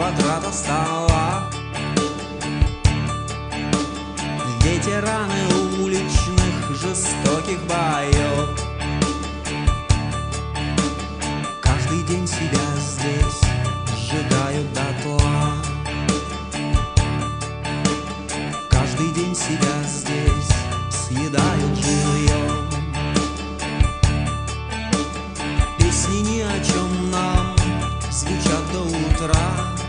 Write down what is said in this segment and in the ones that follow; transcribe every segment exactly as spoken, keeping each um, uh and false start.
квадрата стола. Ветераны уличных жестоких боев каждый день себя здесь сжигают дотла. Каждый день себя здесь съедают живьем. Песни ни о чем нам звучат до утра.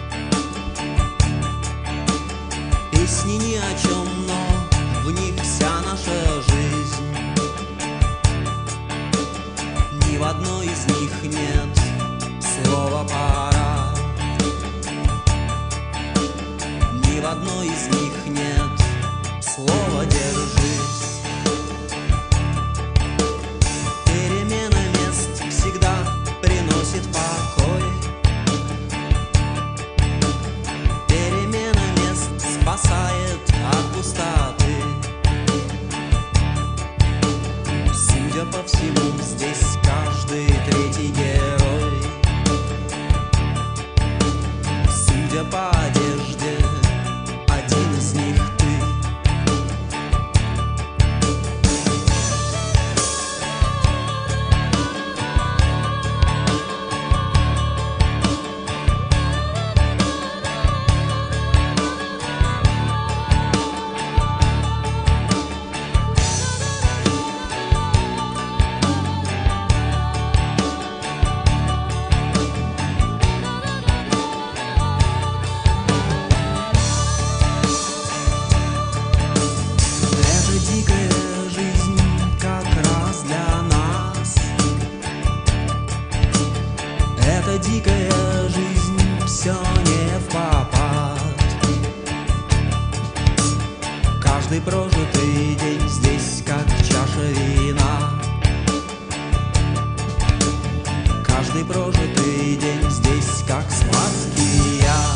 Песни ни о чем, но в них вся наша жизнь. Ни в одной из них нет слова «пора». Ни в одной из них нет слова «держись». Перемена мест всегда приносит покой. Перемена мест спасает от пустоты. Судя по всему, здесь каждый третий герой. Судя по одежде, один из них ты. Дикая жизнь, все не впопад. Каждый прожитый день здесь как чаша вина. Каждый прожитый день здесь как сладкий яд.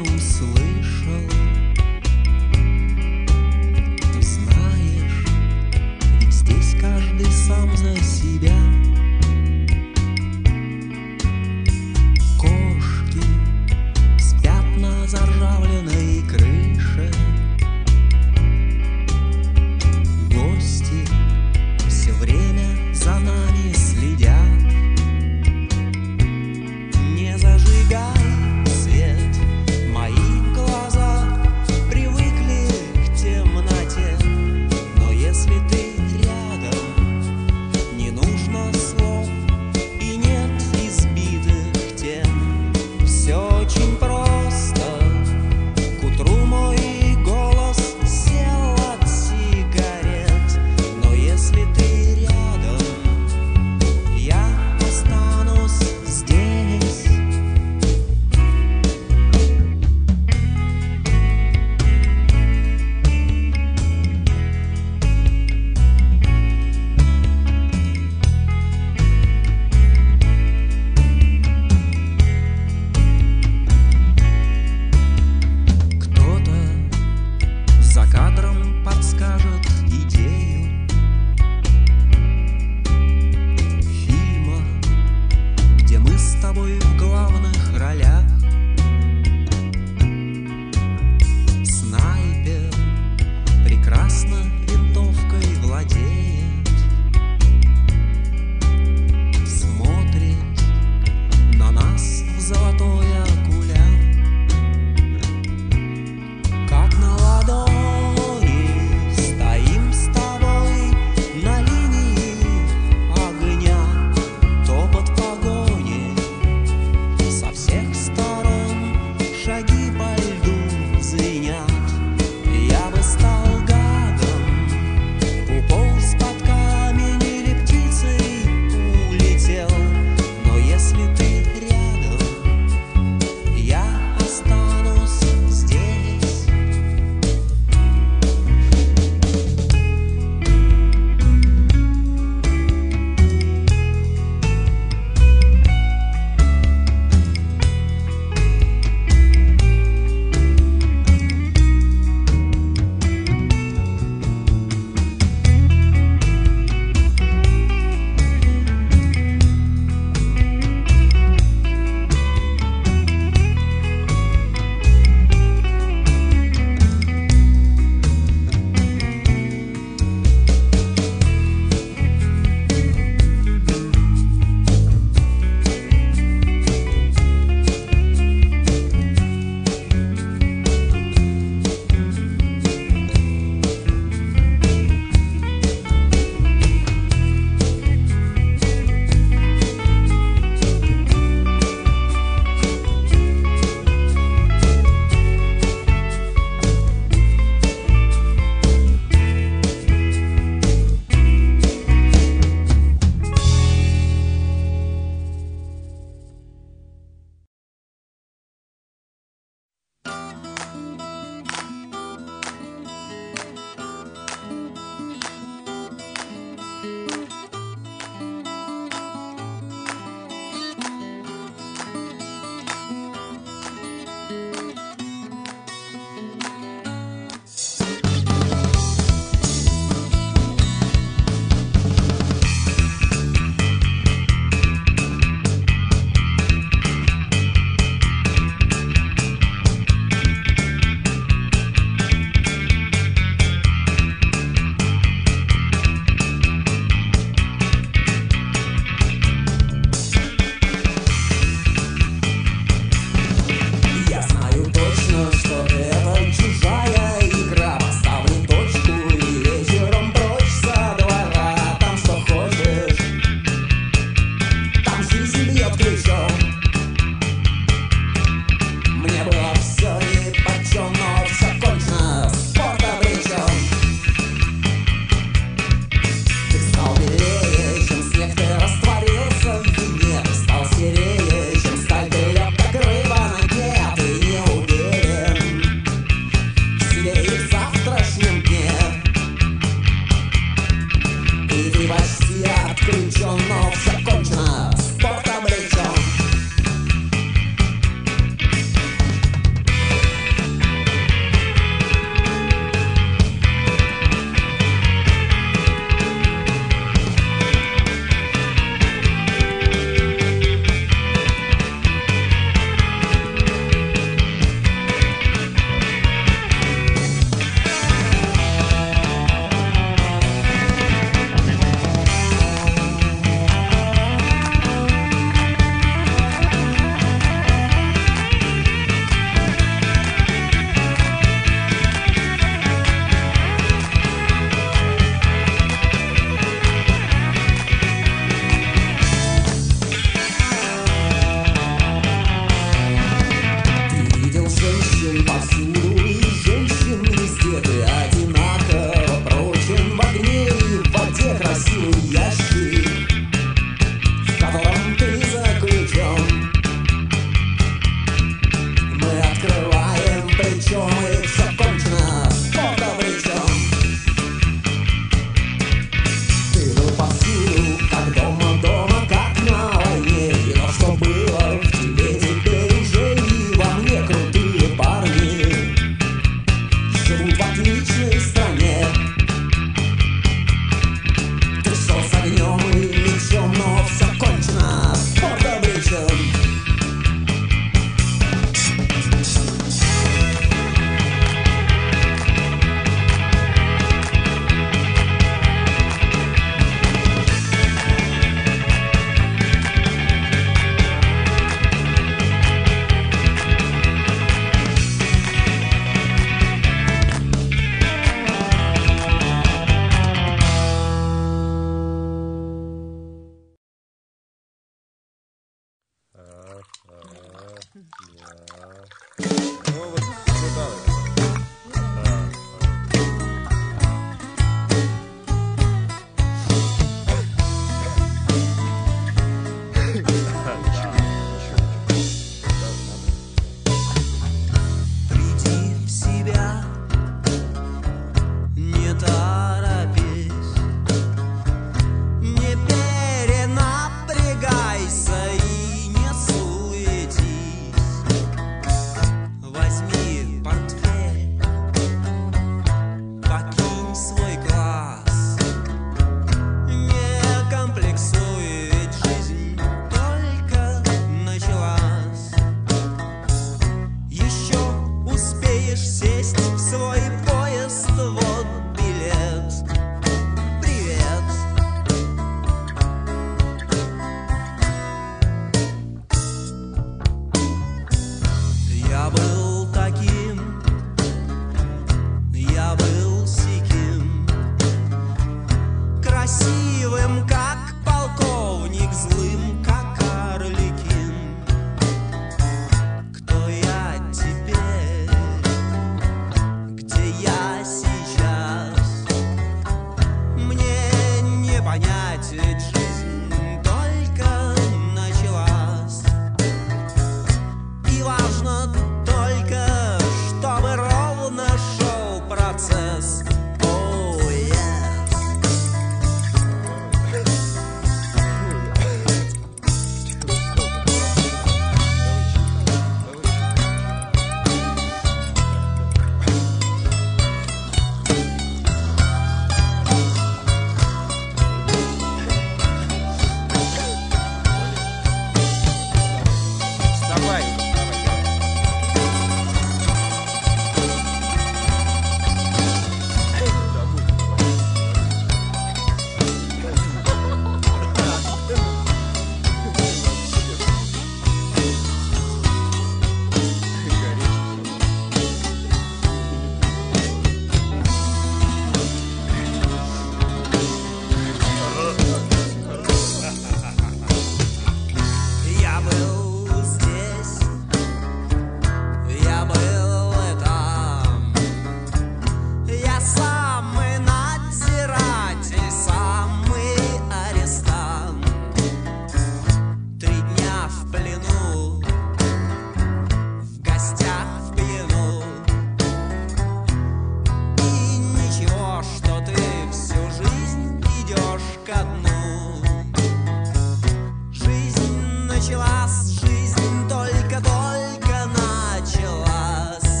началась, жизнь только-только началась.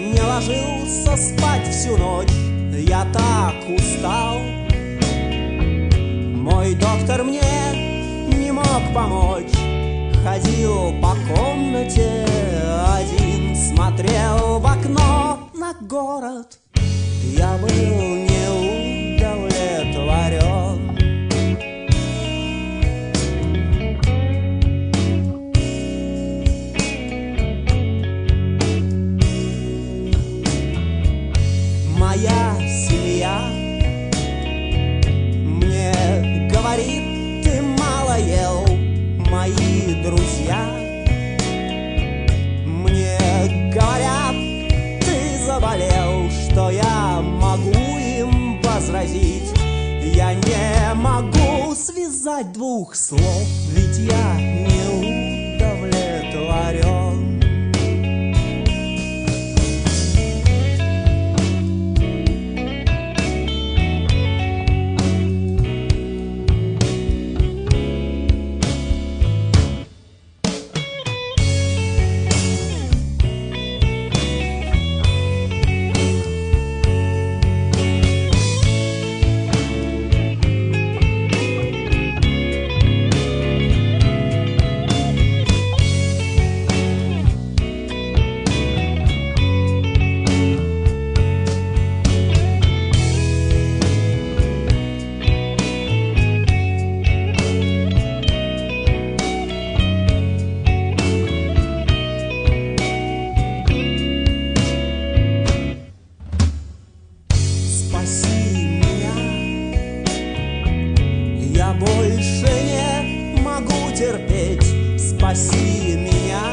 не ложился спать всю ночь, я так устал. Мой доктор мне не мог помочь, ходил по комнате один, смотрел в окно на город. Я был не удовлетворен. Моя семья мне говорит, ты мало ел. Мои друзья мне говорят, ты заболел. Что я могу им возразить? Я не могу связать двух слов, ведь я не удовлетворен. Я больше не могу терпеть, спаси меня.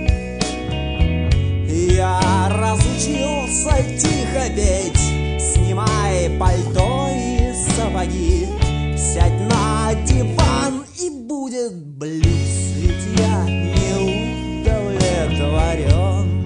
Я разучился тихо петь, снимай пальто и сапоги, сядь на диван и будет блюз, ведь я не удовлетворен.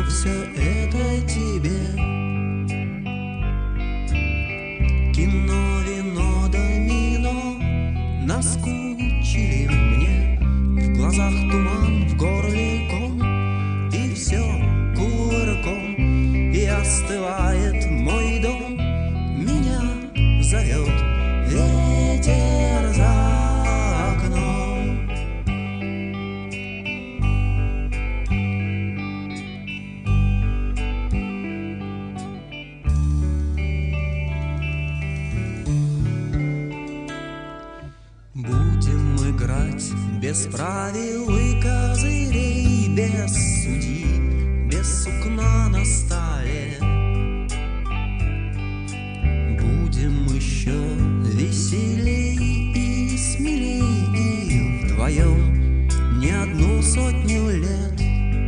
все это тебе. Кино, вино, домино наскучили мне. В глазах туман, в горле ком, и все кувырком. И остывает мой дом, меня зовет ветер за окном. Будем играть без правил и козырей, без судьи, без сукна на столе. Будем еще веселей и смелей, и вдвоем не одну сотню лет.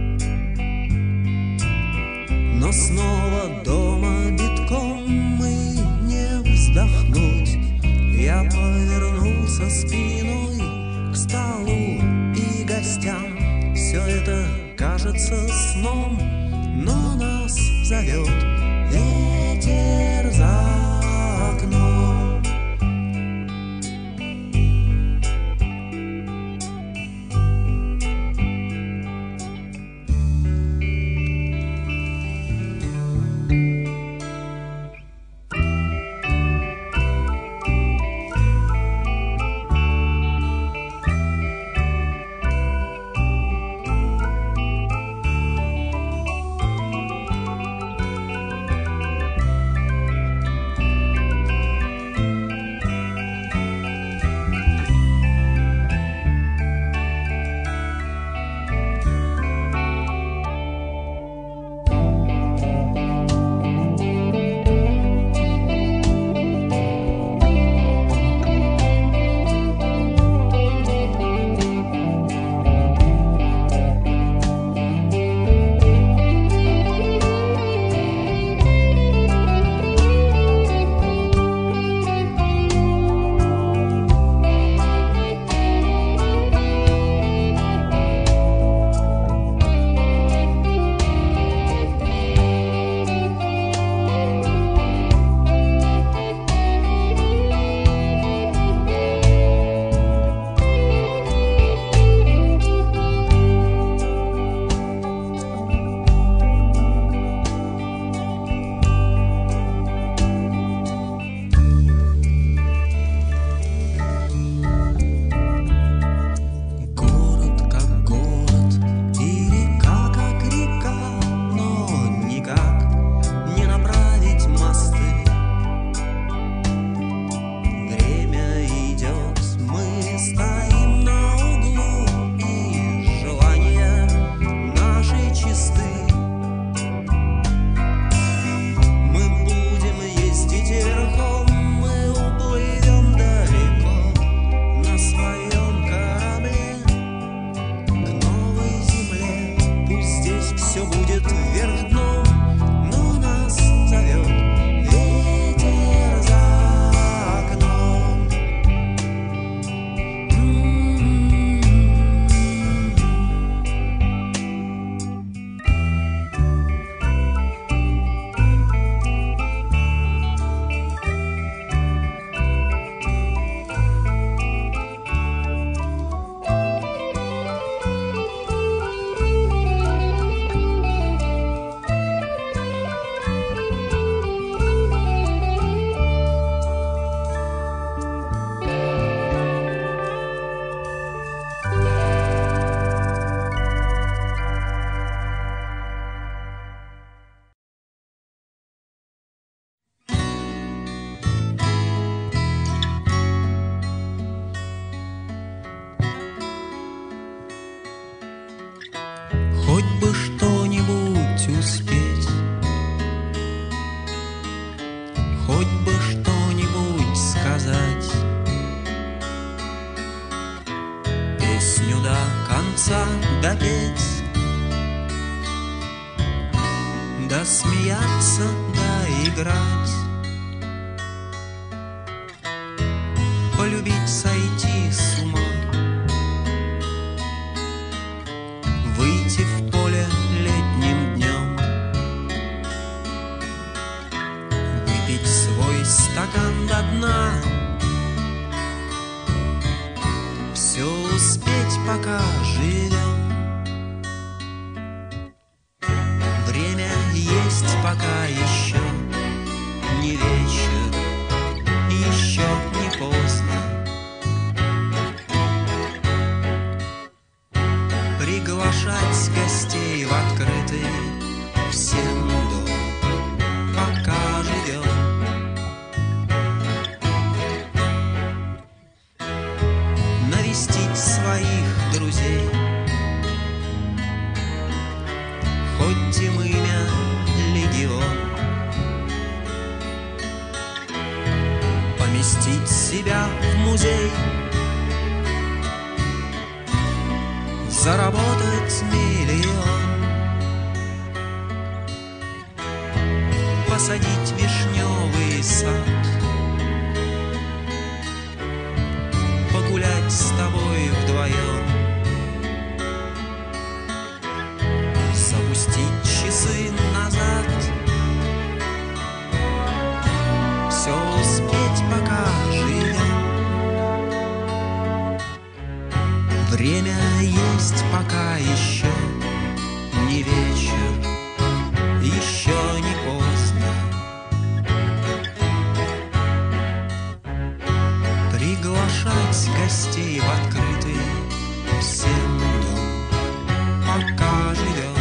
Но снова дома битком мы не вздохнуть. Я повернулся спиной к столу и гостям. Все это кажется сном, но нас зовет ветер за окном. конца допеть, да смеяться, да играть, полюбить, сойти с ума, выйти в поле летним днем, пока живем. Время есть, пока еще не вечер, еще не поздно. Приглашать гостей в открытый всем дом, пока живем. Навестить своих друзей, хоть им имя легион. Поместить себя в музей, заработать миллион. Посадить вишневый сад, погулять с тобой вдвоем. Запустить часы назад, все успеть, пока живем. Время есть, пока еще не вечер, еще не поздно. Приглашать гостей в открытый всем дом, пока живем.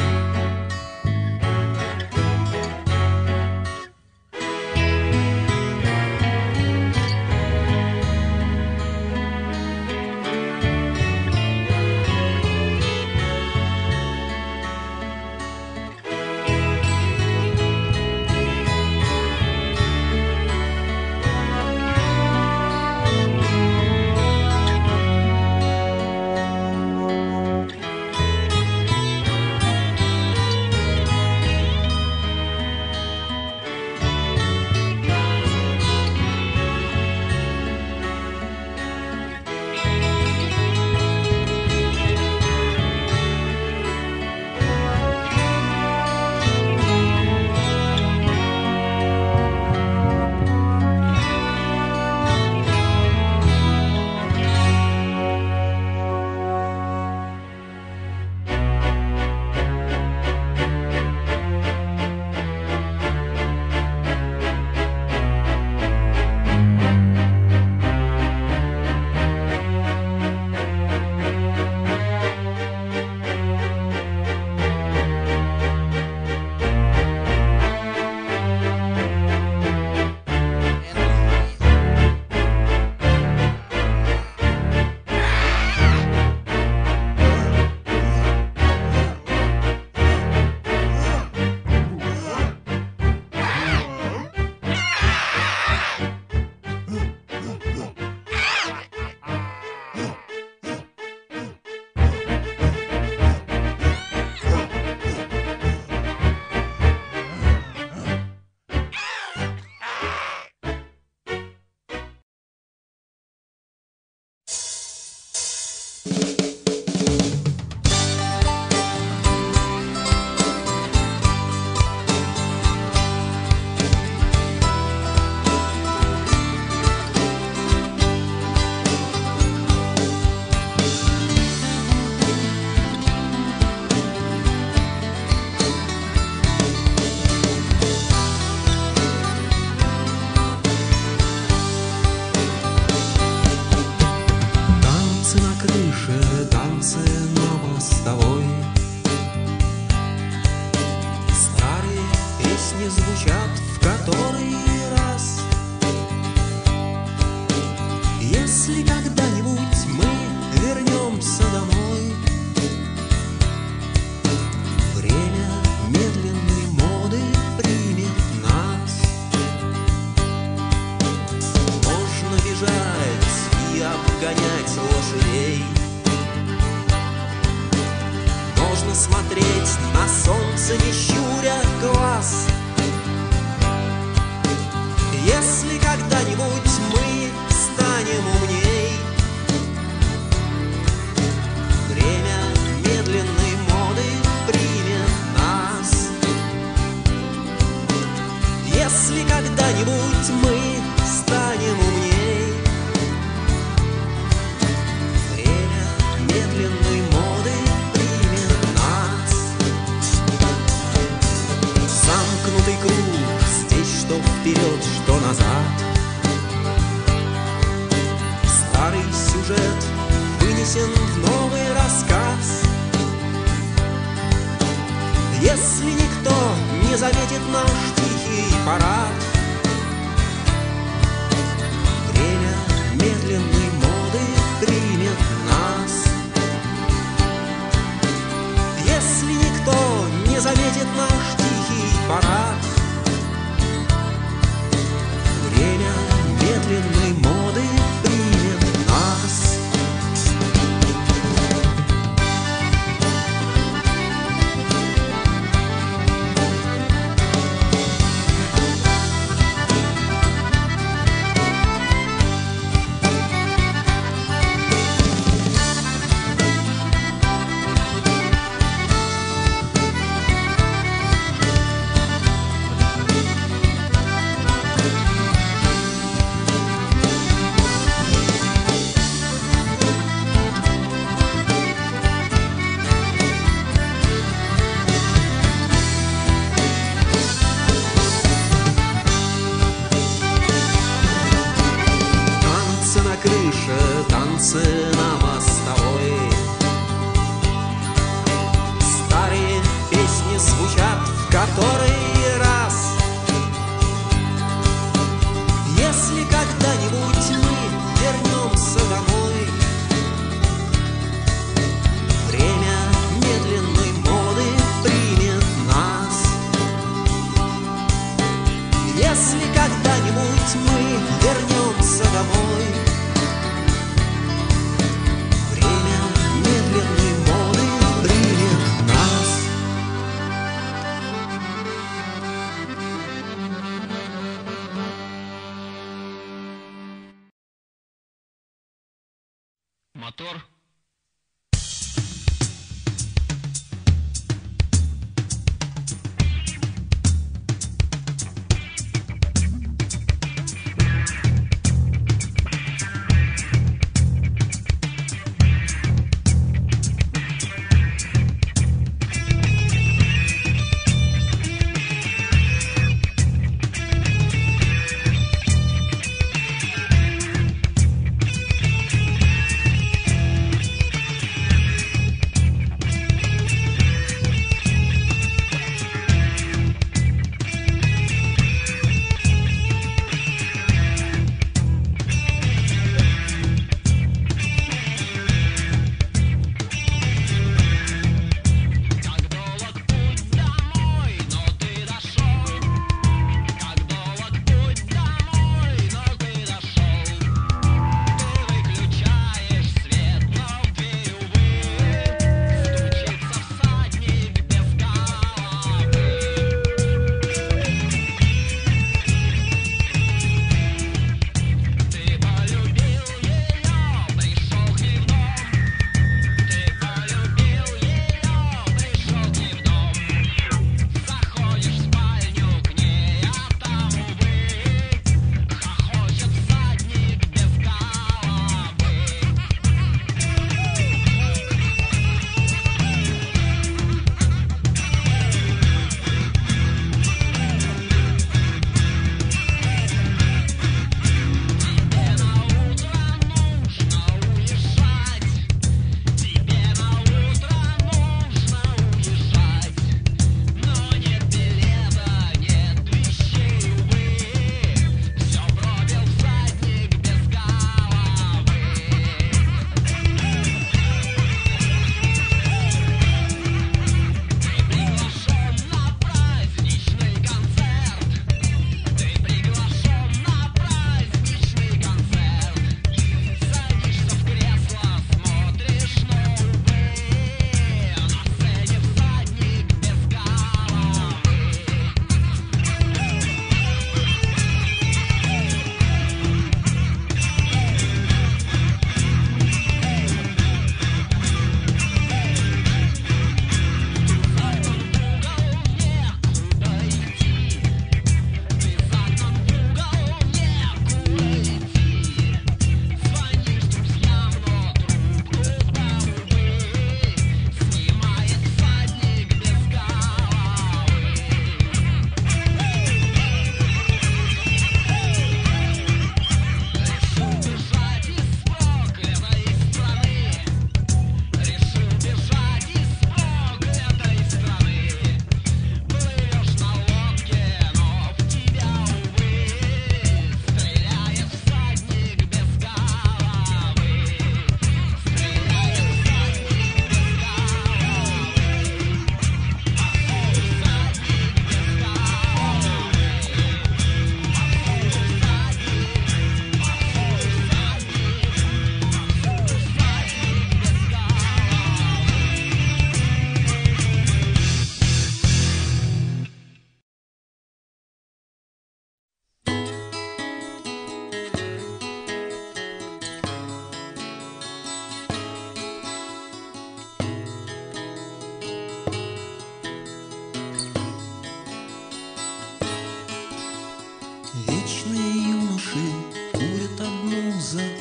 Смотреть на солнце, не щуря глаз. Если когда-нибудь мы станем умней, время медленной моды примет нас. Если когда-нибудь мы станем умней, время медленной Если никто не заметит наш тихий парад, время медленной моды примет нас. Если никто не заметит наш тихий парад, время медленной моды примет нас. Танцы на мостовой, старые песни звучат в который раз. Если когда-нибудь мы вернемся домой, время медленной моды примет нас. Если когда-нибудь мы вернемся домой, мотор.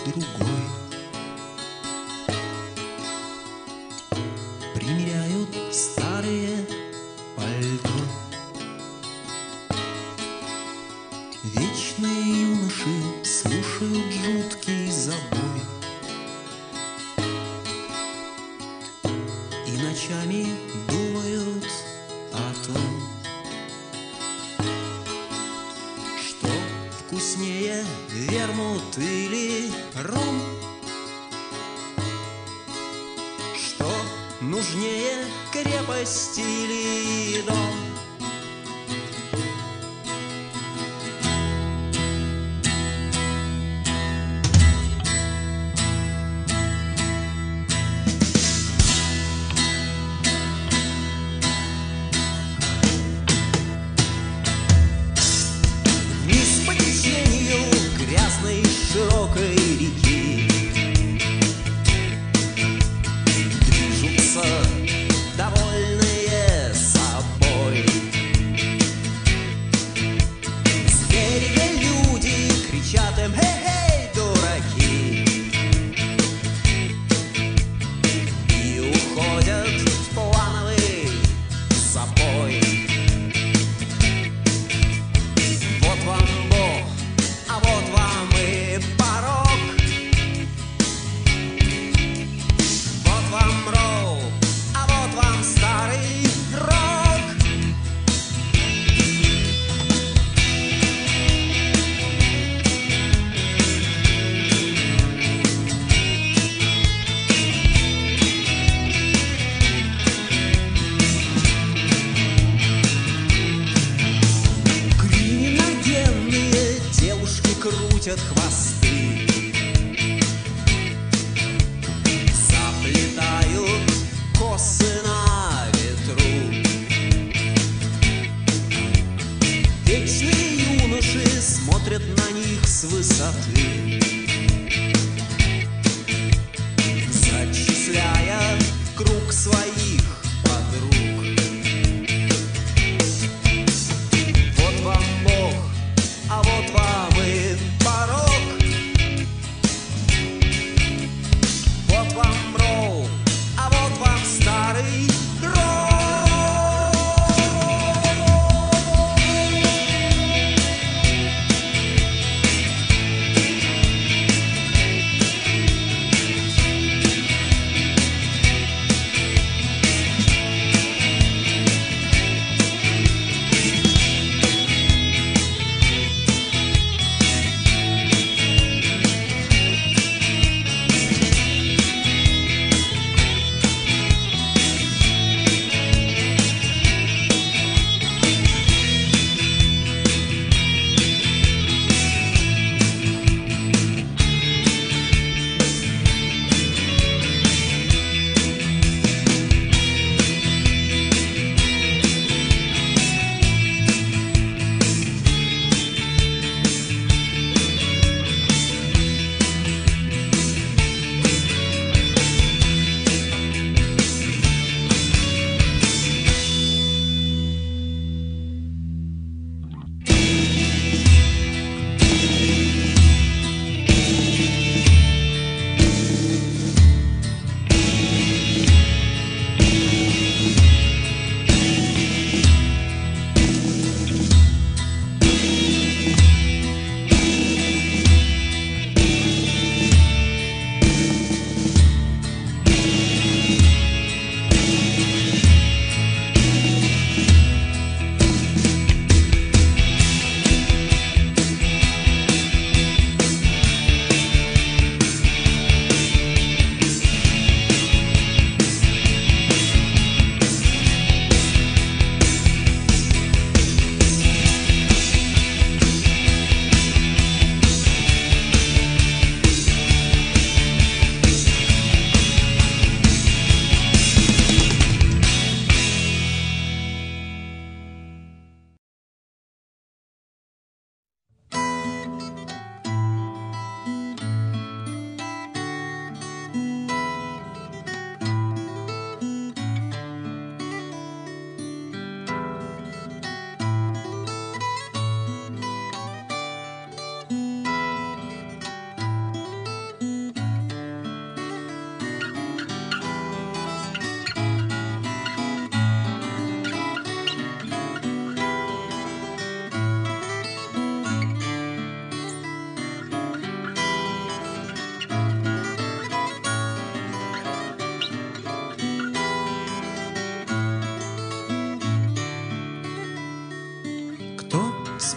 другой. Примеряют старые пальто. Вечные юноши слушают жуткий забой. И ночами думают о том, что вкуснее вермут или ром, что нужнее крепость или дом. Широкой реки движутся довольные собой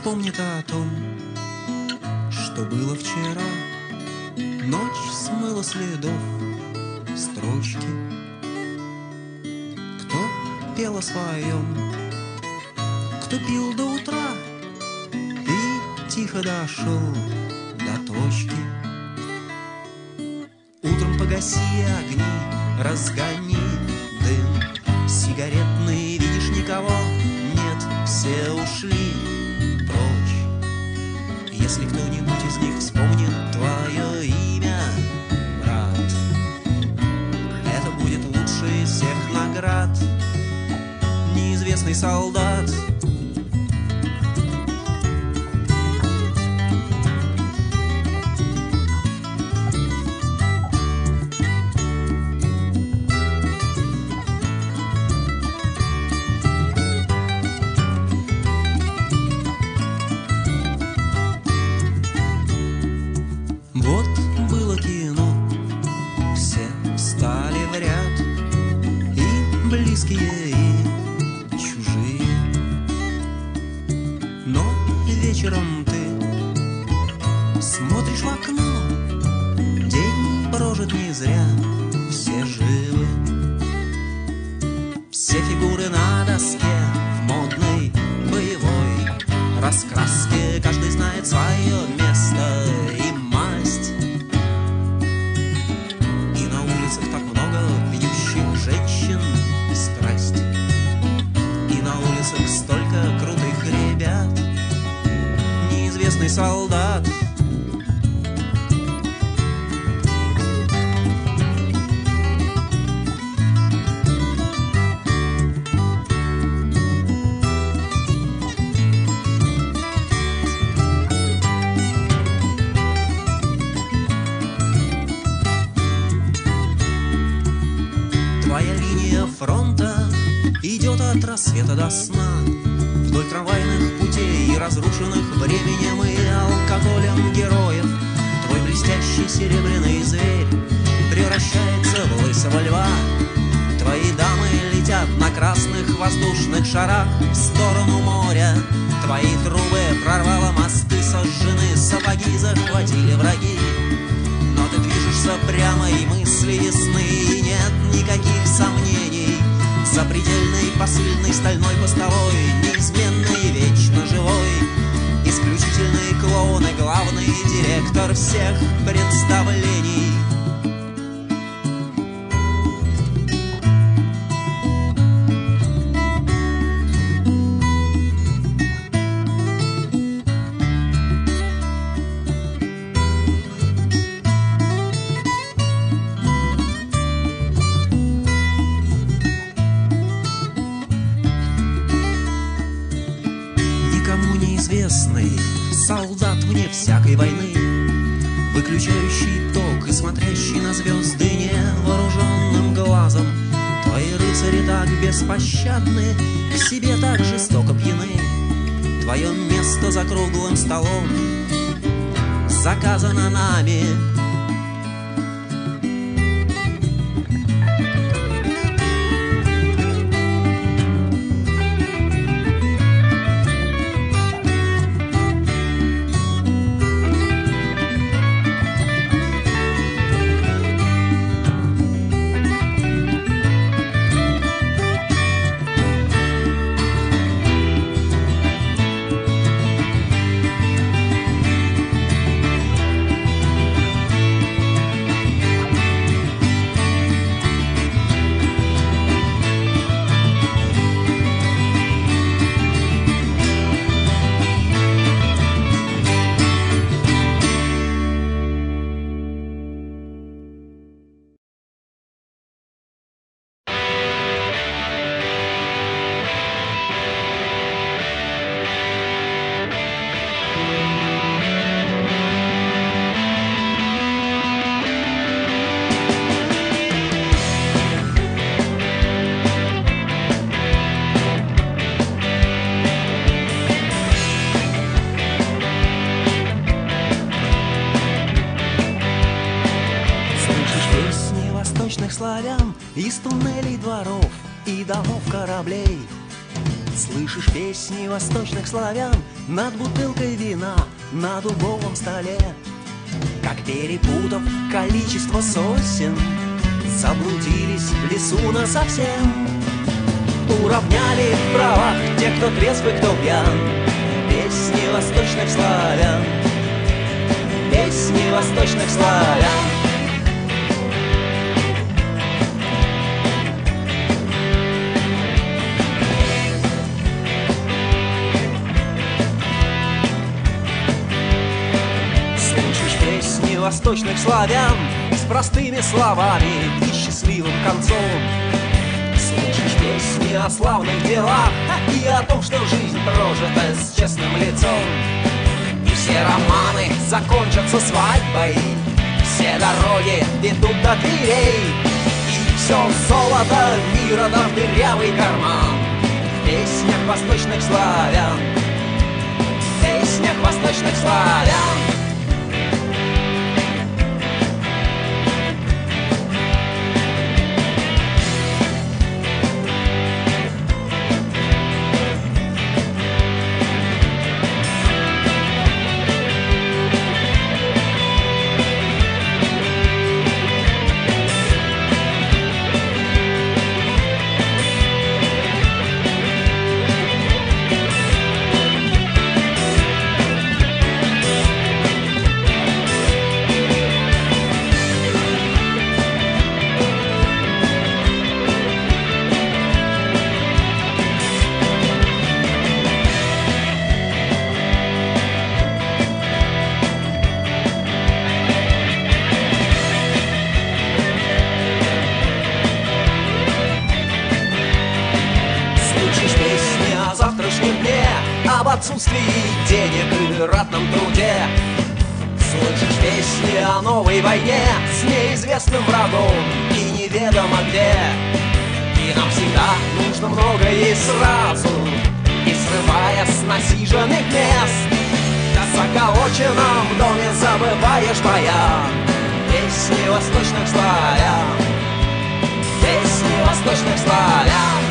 вспомнит о том, что было вчера. Ночь смыла следов строчки. Кто пел о своем, кто пил до утра и тихо дошел до точки. Утром погаси огни, разгони дым сигаретный, видишь, никого нет, все ушли прочь. Если кто-нибудь из них вспомнит твое имя, брат, это будет лучший из всех наград. Неизвестный солдат. Вот было кино, все встали в ряд, и близкие, и чужие. Но вечером ты смотришь в окно, день прожит не зря, все живы. Все фигуры на доске в модной боевой раскраске, каждый знает свое место и масть. И на улицах так много пьющих женщин, страсть. И на улицах столько крутых ребят. Неизвестный солдат. Твоя линия фронта идет от рассвета до сна, вдоль трамвайных путей, разрушенных временем и алкоголем героев. Твой блестящий серебряный зверь превращается в лысого льва. Твои дамы летят на красных воздушных шарах в сторону моря. Твои трубы прорвало, мосты сожжены, сапоги захватили враги. Но ты движешься прямо, и мысли ясны, и нет никаких сомнений. Запредельный, посыльный, стальной, постовой, неизменный, вечно живой. Исключительный клоун и главный директор всех представлений. Никому неизвестный солдат вне всякой войны, выключающий ток и смотрящий на звезды невооруженным глазом. Твои рыцари так беспощадны, к себе так жестоко пьяны. Твое место за круглым столом заказано нами. славян из туннелей дворов и домов кораблей. Слышишь песни восточных славян над бутылкой вина на дубовом столе, как перепутав количество сосен, заблудились в лесу насовсем. Уравняли в правах те, кто трезв и кто пьян. Песни восточных славян, песни восточных славян. Слышишь песни восточных славян с простыми словами и счастливым концом. Слышишь песни о славных делах и о том, что жизнь прожита с честным лицом. И все романы закончатся свадьбой, все дороги ведут до дверей, и все золото мира да в дырявый карман. В песнях восточных славян, в песнях восточных славян. Об отсутствии денег и ратном труде. Слышишь песни о новой войне с неизвестным врагом и неведомо где. И нам всегда нужно много и сразу, и срывая с насиженных мест. На заколоченном доме забываешь баян. Песни восточных славян, песни восточных славян.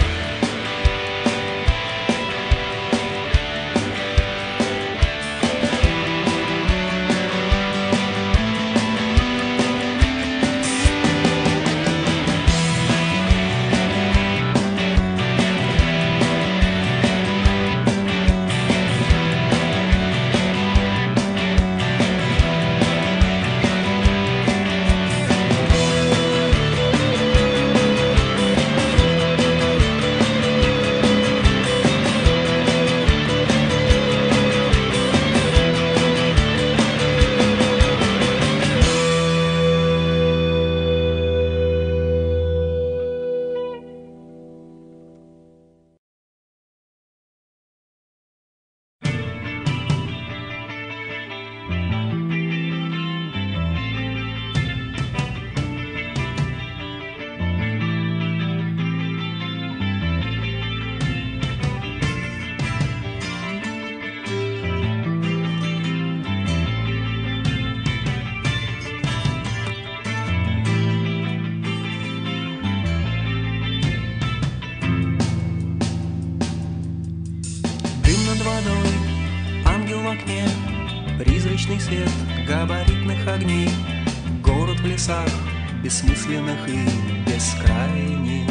Призрачный свет габаритных огней, город в лесах бессмысленных и бескрайних.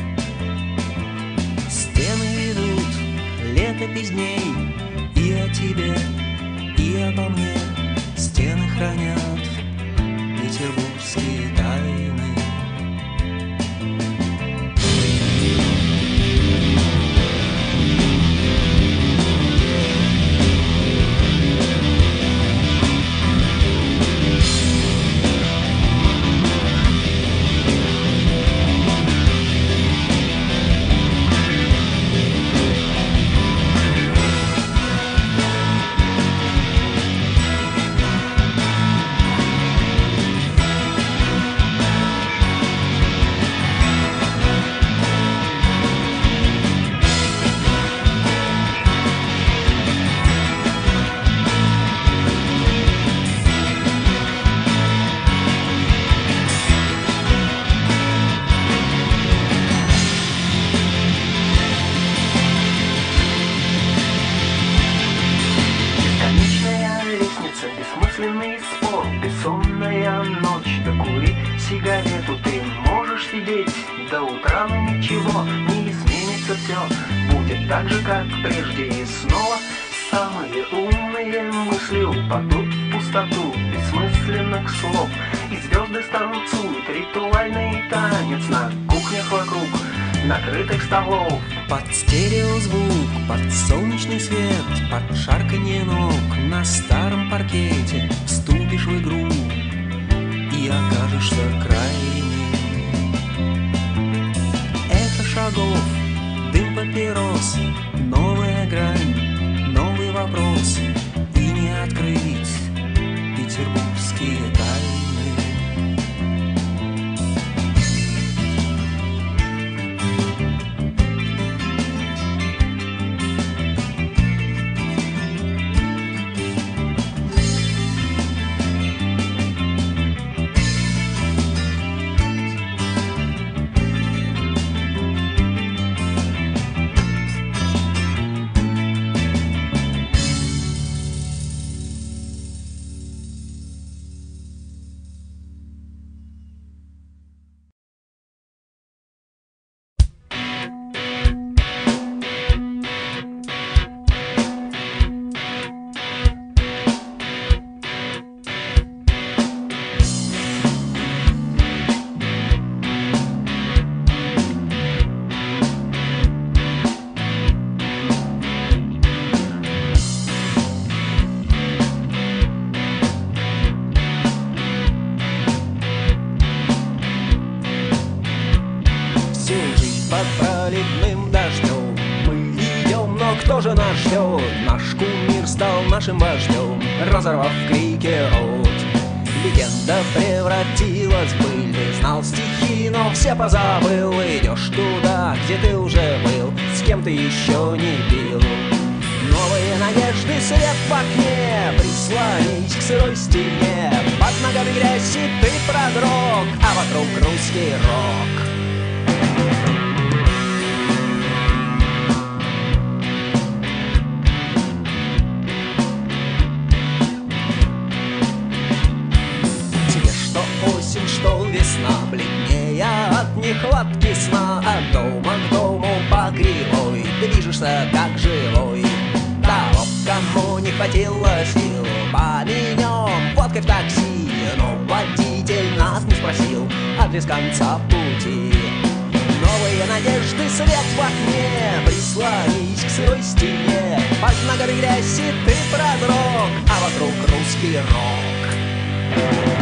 Стены ведут летопись дней и о тебе, и обо мне. Стены хранят петербургские тайны. сигарету, ты можешь сидеть до утра, но ничего, не изменится все. Будет так же, как прежде, и снова самые умные мысли упадут в пустоту бессмысленных слов, и звезды станцуют ритуальный танец на кухнях вокруг накрытых столов. Под стереозвук, под солнечный свет, под шарканье ног на старом паркете вступишь в игру и окажешься крайним. Эхо шагов, дым папирос, новая грань, новый вопрос, и не открыть петербургские тайны. Под проливным дождем мы идем, но кто же нас ждет? Наш кумир стал нашим вождем, разорвав крики рот. Легенда превратилась в быль, ты знал стихи, но все позабыл. Идешь туда, где ты уже был, с кем ты еще не пил. Новые надежды, свет в окне, прислонись к сырой стене. Под ногами грязь, и ты продрог, а вокруг русский рок. Что весна бледнее от нехватки сна, от дома к дому по кривой движешься как живой. Того, кому не хватило сил, поменем водкой в такси, но водитель нас не спросил адрес конца пути. Новые надежды, свет в окне, прислонись к сырой стене. Под ногами грязь, и ты продрог, а вокруг русский рок.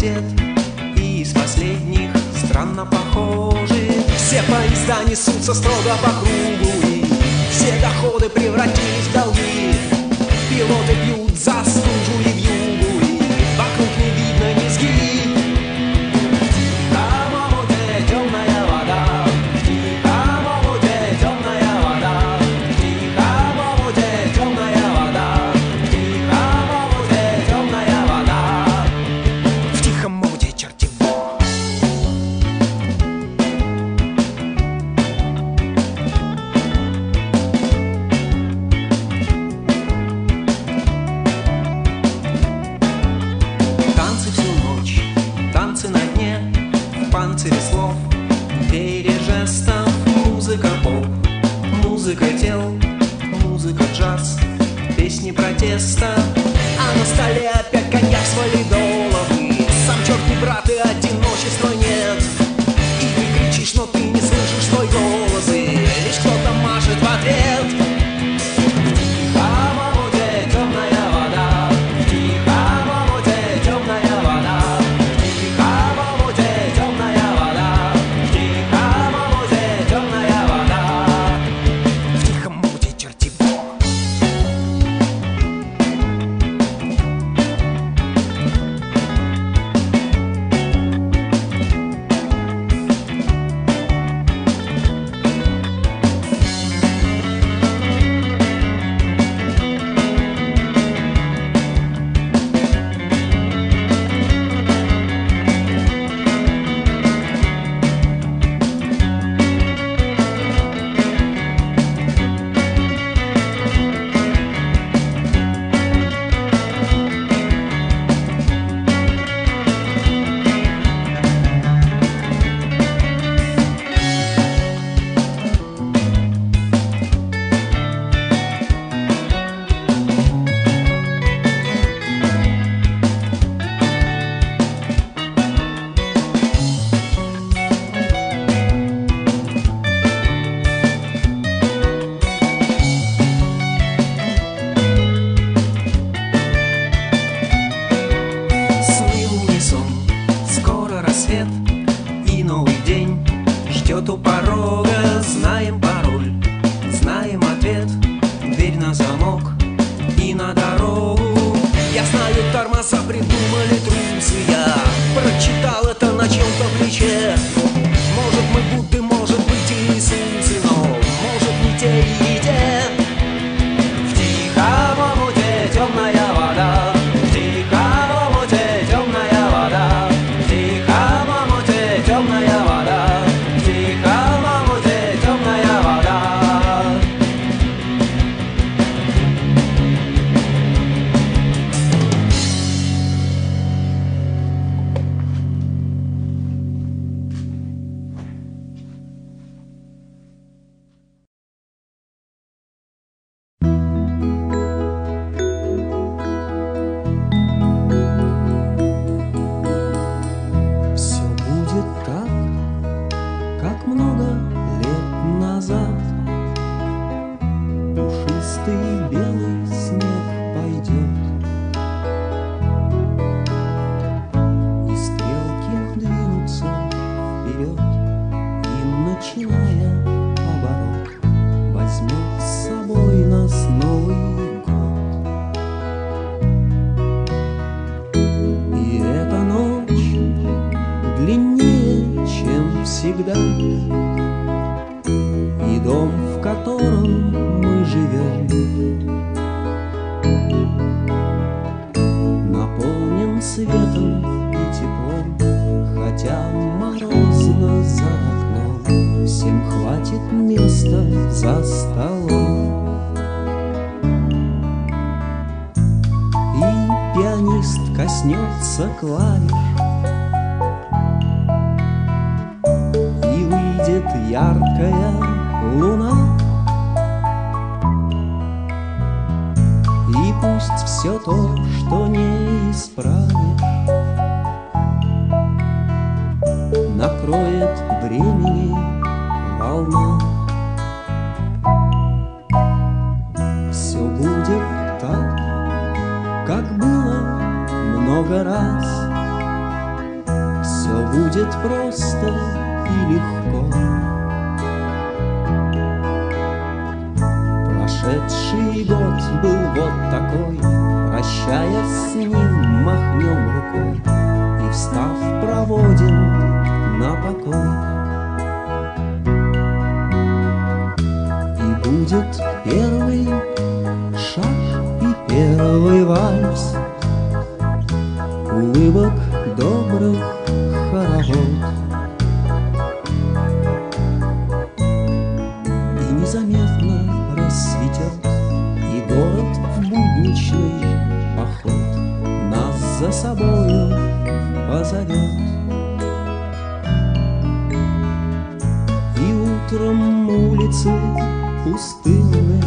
сосед и из последних странно похожи. Все поезда несутся строго по кругу, и все доходы превратились в долги. Пилоты пьют за стужу и вьюгу, и вокруг не видно низги. В тихом омуте темная вода, в тихом омуте темная вода, в тихом омуте темная вода, в тихом омуте темная вода, в тихом омуте черти во. Танцы всю ночь, танцы на дне, в панцире слов, веере жестов, музыка поп, музыка тел, музыка джаз, песни протеста. А на столе опять коньяк с валидолом, сам черт не брат и одиночества нет. И ты кричишь, но ты не слышишь свой голос, и лишь кто-то машет в ответ. В тихом омуте темная вода, в тихом омуте темная вода, в тихом омуте темная вода, в тихом омуте темная вода, в тихом омуте черти во. Сны в унисон, скоро рассвет, и новый день ждет у порога. Знаем пароль, знаем ответ, дверь на замок и на дорогу. Я знаю, тормоза придумали трусы, я прочитал это на чьем-то плече. Может, мы Будды, может быть, Иисусы, но может не те и те. В тихом омуте темная вода, в тихом омуте темная вода, в тихом омуте темная вода, в тихом омуте темная вода. Все будет так, как много лет назад. Пушистый белый снег пойдет, и стрелки двинутся вперед, и, начиная оборот, возьмет с собой нас Новый год. И эта ночь длиннее, чем всегда, и дом, в котором мы живем, наполнен светом и теплом, хотя морозно за окном, всем хватит места за столом. И пианист коснется клавиш, и выйдет яркая луна. И пусть все то, что не исправишь, накроет времени волна. Все будет так, как было много раз, будет просто и легко. Прошедший год был вот такой, прощаясь с ним, махнем рукой и, встав, проводим на покой. И будет первый шаг и первый вальс улыбок добрых хоровод. И незаметно рассветет, и город в будничный поход нас за собою позовет. И утром улицы пустынные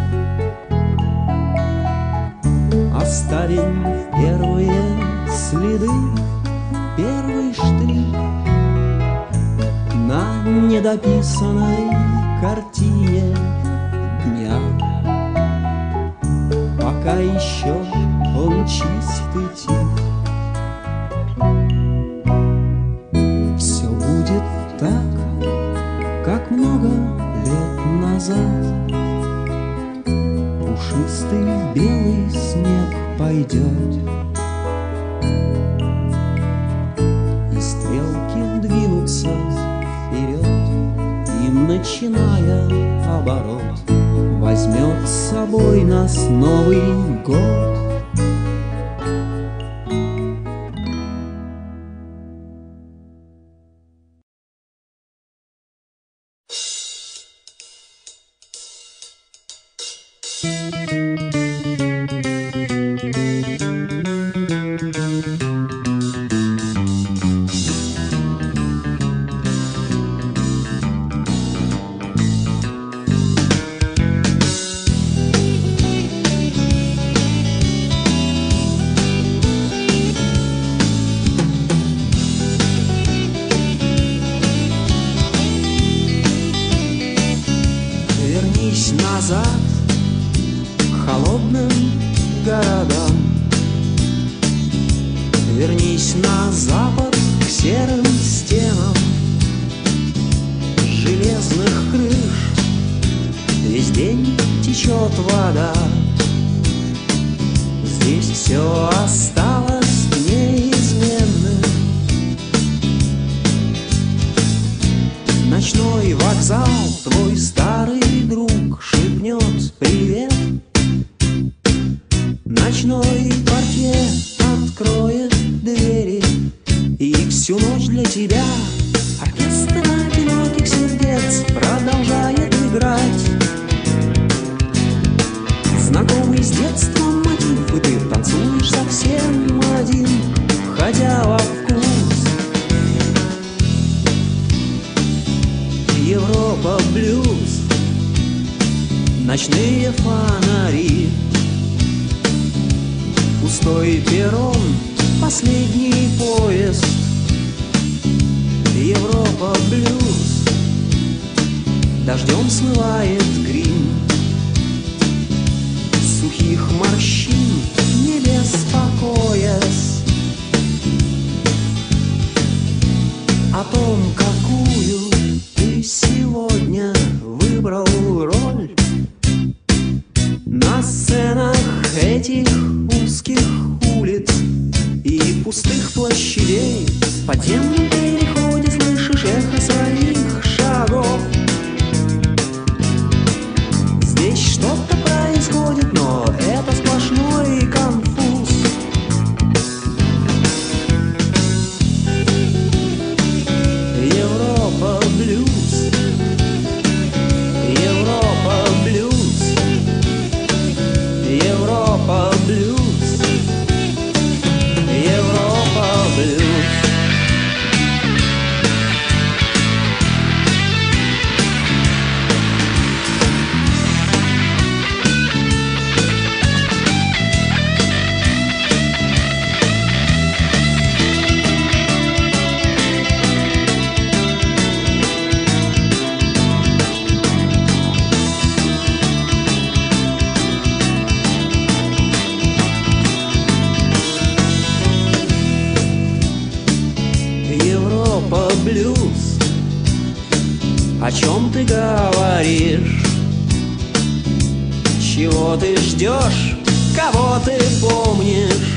оставим первые следы, первый штрих на недописанной картине дня. Пока еще он чист и тих, все будет так, как много лет назад. Пушистый белый снег пойдет, и стрелки двинутся вперед, и, начиная оборот, возьмет с собой нас Новый год. Назад к холодным городам, вернись на запад к серым стенам железных крыш. Весь день течет вода, здесь все осталось неизменным. Ночной вокзал, твой старый друг шепнет привет. Ночной портье откроет двери, и всю ночь для тебя оркестр одиноких сердец продолжает играть. Знакомый с детства мотив, и ты танцуешь совсем один, входя во вкус. Европа блюз, ночные фонари, пустой перрон, последний поезд. Европа блюз, дождем смывает грим сухих морщин, не беспокоясь о том, какую ты сегодня выбрал роль на сценах этих узких улиц и пустых площадей. В подземном переходе слышишь эхо своих шагов. Здесь что-то происходит, но это сплошной конфуз. Европа блюз, Европа блюз, Европа блюз, Европа блюз. о чем ты говоришь? Чего ты ждешь? Кого ты помнишь?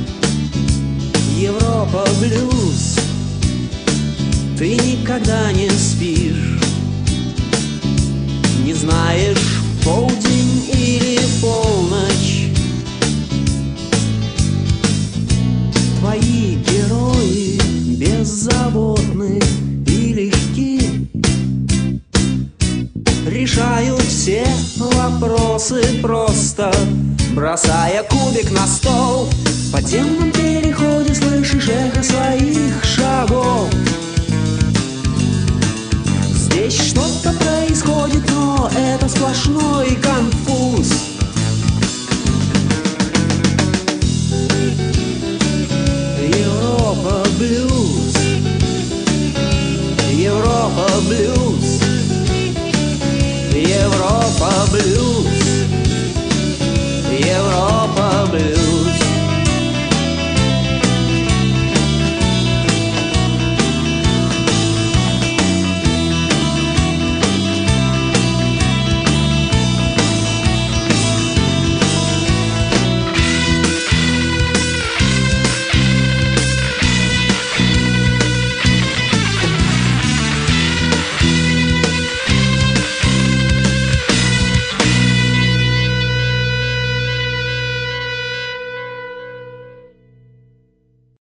Европа блюз, ты никогда не спишь. Не знаешь, полдень или полночь. Твои герои беззаботны и легки, решают все вопросы просто, бросают